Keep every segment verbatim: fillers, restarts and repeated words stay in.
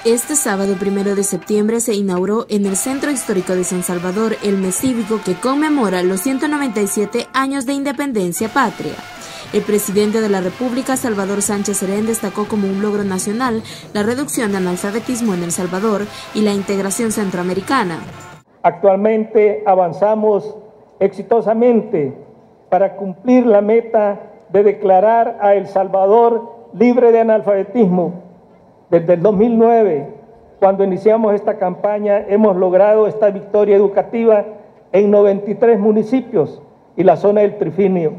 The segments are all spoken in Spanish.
Este sábado primero de septiembre se inauguró en el Centro Histórico de San Salvador el mes cívico que conmemora los ciento noventa y siete años de independencia patria. El presidente de la República, Salvador Sánchez Serén, destacó como un logro nacional la reducción de analfabetismo en El Salvador y la integración centroamericana. Actualmente avanzamos exitosamente para cumplir la meta de declarar a El Salvador libre de analfabetismo. Desde el dos mil nueve, cuando iniciamos esta campaña, hemos logrado esta victoria educativa en noventa y tres municipios y la zona del Trifinio.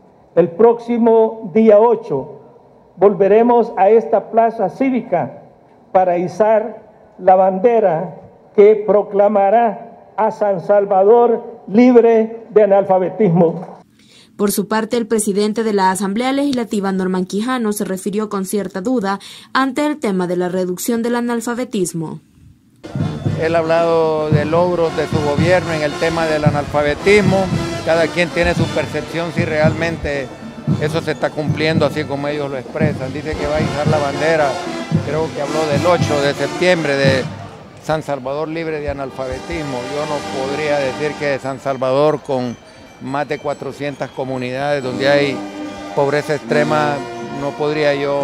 El próximo día ocho volveremos a esta plaza cívica para izar la bandera que proclamará a San Salvador libre de analfabetismo. Por su parte, el presidente de la Asamblea Legislativa, Norman Quijano, se refirió con cierta duda ante el tema de la reducción del analfabetismo. Él ha hablado de logros de su gobierno en el tema del analfabetismo. Cada quien tiene su percepción si realmente eso se está cumpliendo así como ellos lo expresan. Dice que va a izar la bandera, creo que habló del ocho de septiembre, de San Salvador libre de analfabetismo. Yo no podría decir que San Salvador, con más de cuatrocientas comunidades donde hay pobreza extrema, no podría yo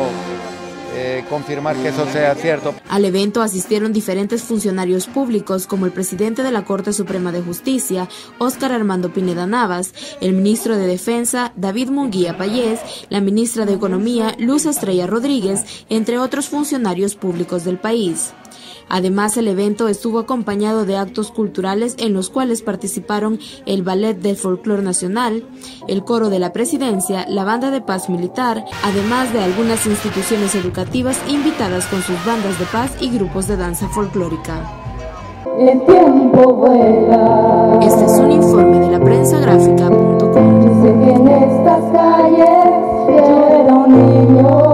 eh, confirmar que eso sea cierto. Al evento asistieron diferentes funcionarios públicos como el presidente de la Corte Suprema de Justicia, Óscar Armando Pineda Navas, el ministro de Defensa, David Munguía Payés, la ministra de Economía, Luz Estrella Rodríguez, entre otros funcionarios públicos del país. Además, el evento estuvo acompañado de actos culturales en los cuales participaron el Ballet del Folclor Nacional, el Coro de la Presidencia, la Banda de Paz Militar, además de algunas instituciones educativas invitadas con sus bandas de paz y grupos de danza folclórica. El tiempo vuela. Este es un informe de la prensa gráfica punto com. Yo sé que en estas calles yo era un niño.